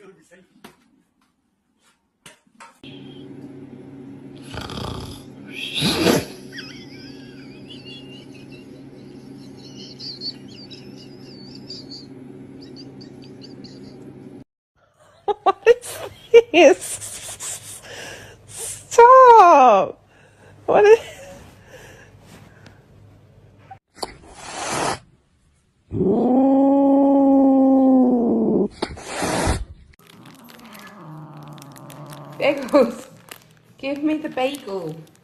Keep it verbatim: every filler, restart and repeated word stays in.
What is this? Stop! What is... Bagels! Give me the bagel.